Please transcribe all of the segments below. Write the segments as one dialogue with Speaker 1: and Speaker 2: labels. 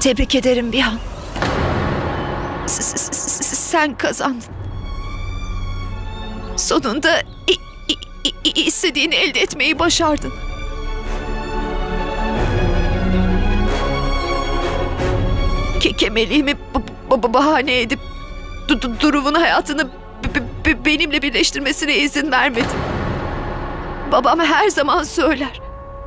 Speaker 1: Tebrik ederim Bihan. Sen kazandın. Sonunda istediğini elde etmeyi başardın. Kemeliğimi bahane edip Duruv'un hayatını benimle birleştirmesine izin vermedim. Babam her zaman söyler.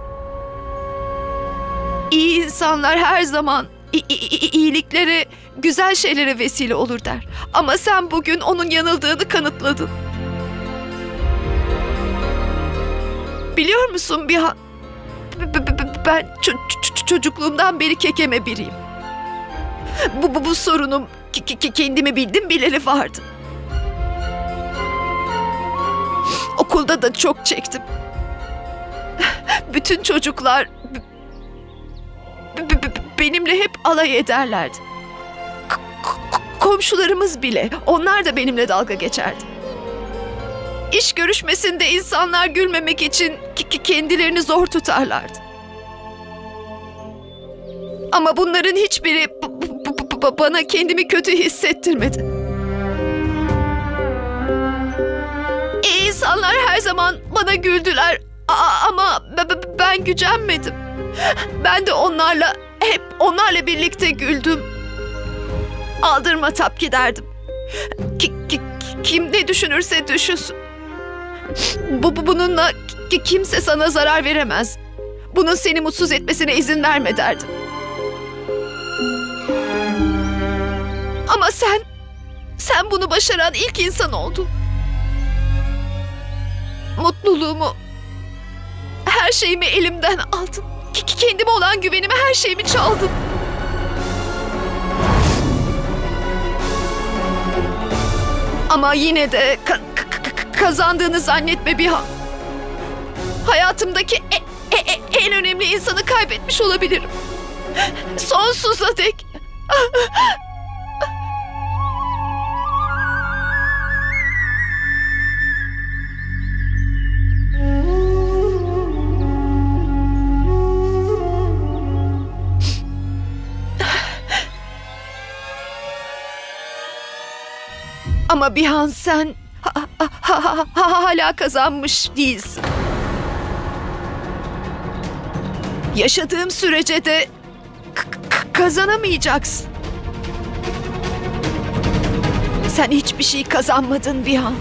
Speaker 1: İyi insanlar her zaman iyiliklere, güzel şeylere vesile olur der. Ama sen bugün onun yanıldığını kanıtladın. Biliyor musun Bihan? Ben çocukluğumdan beri kekeme biriyim. Bu sorunum kendimi bildim bileli vardı. Okulda da çok çektim. Bütün çocuklar benimle hep alay ederlerdi. Komşularımız bile, onlar da benimle dalga geçerdi. İş görüşmesinde insanlar gülmemek için kendilerini zor tutarlardı. Ama bunların hiçbiri bana kendimi kötü hissettirmedi. İnsanlar her zaman bana güldüler ama ben gücenmedim. Ben de hep onlarla birlikte güldüm. Aldırma tap giderdim. Kim ne düşünürse düşünsün. Bununla kimse sana zarar veremez. Bunun seni mutsuz etmesine izin verme derdim. Ama sen bunu başaran ilk insan oldun. Mutluluğumu, her şeyimi elimden aldın. Kendime olan güvenimi, her şeyimi çaldın. Ama yine de kazandığını zannetme Bihan. Hayatımdaki en önemli insanı kaybetmiş olabilirim. Sonsuza dek. Ama Bihan sen hala kazanmış değilsin. Yaşadığım sürece de kazanamayacaksın. Sen hiçbir şey kazanmadın Bihan.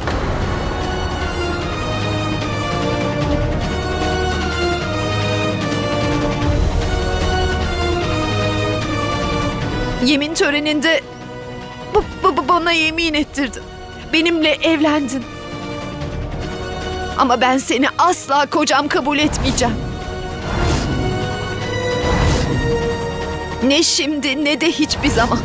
Speaker 1: Yemin töreninde bana yemin ettirdin. Benimle evlendin. Ama ben seni asla kocam kabul etmeyeceğim. Ne şimdi ne de hiçbir zaman.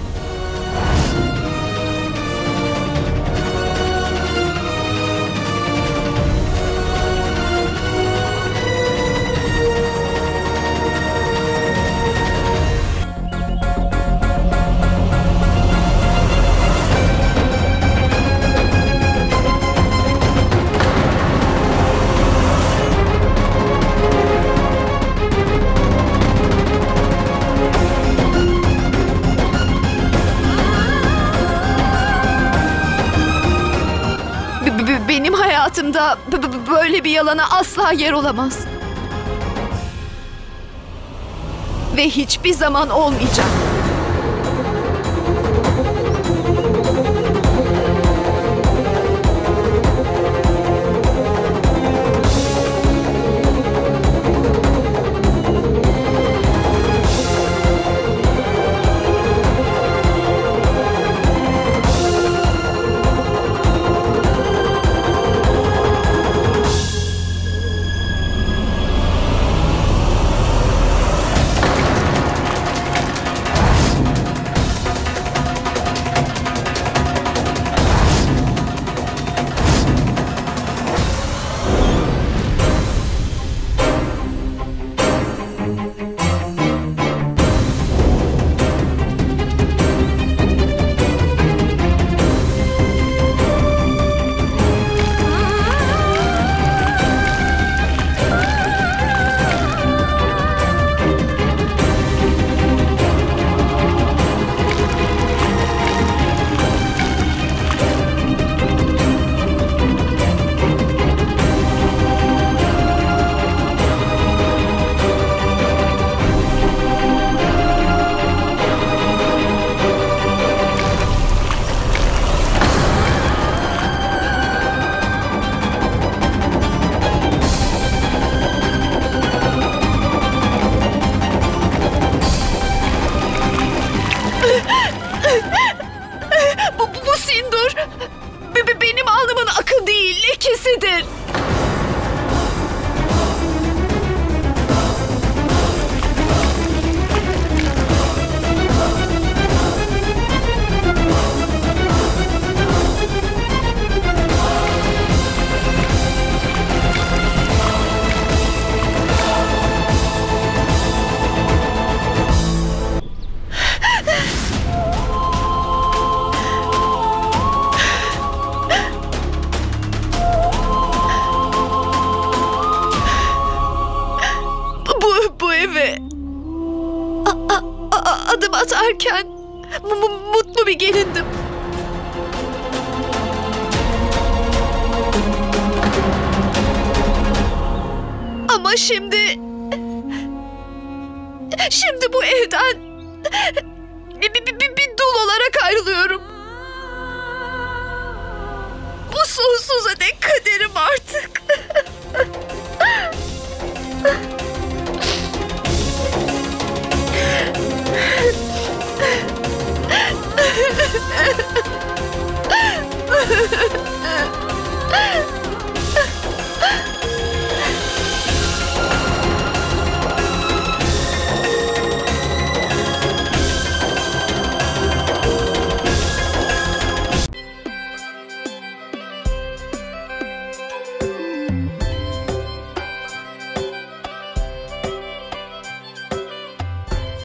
Speaker 1: Benim hayatımda böyle bir yalana asla yer olamaz. Ve hiçbir zaman olmayacak. adım atarken mutlu bir gelindim. Ama şimdi bu evden bir dul olarak ayrılıyorum. Bu sonsuza dek kaderim artık.